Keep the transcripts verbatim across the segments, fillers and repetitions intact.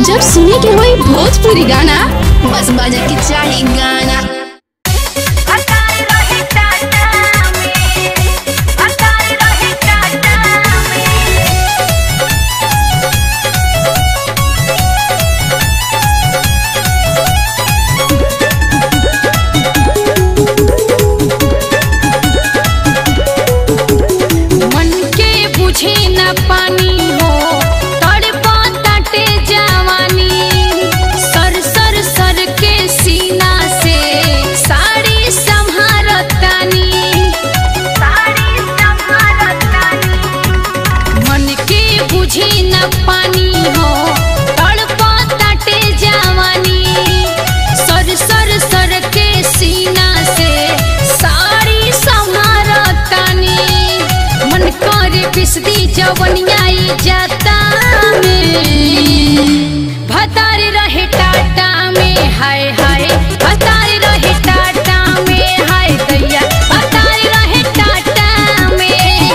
जब सुने के होई भोजपुरी गाना बस बजे के चाही गाना। पानी हो तड़पा ताटे जवानी, सर सर सर के सीना से साड़ी संभारतानी, साड़ी संभारतानी। मन के बुझे न पानी हो तड़पा ताटे जवानी, सर सर सर के सीना से साड़ी संभारतानी। मन करे पिसदी जवनिया जाता में भतार रहे टाटा में, हाय हाय भतार रहे टाटा में, हाय दैया भतार रहे टाटा में।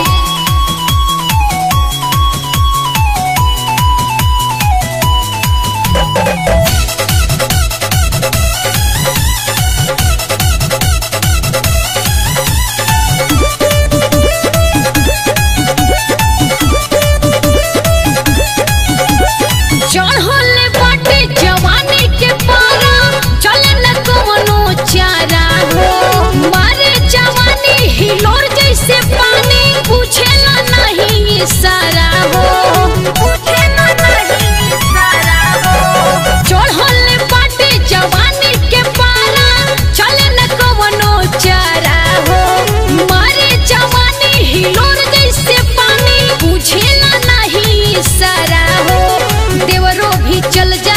चढ़ले बाटे जवानी के पारा, चले न कवनो चारा हो। मारे जवानी हिलोर जैसे पानी, पूछेला नहीं इशारा हो, पूछेला नहीं इशारा हो। चढ़ले बाटे जवानी के पारा, चले न कवनो चारा हो। मारे जवानी हिलोर जैसे पानी, पूछेला नहीं इशारा हो। देवरो भी चल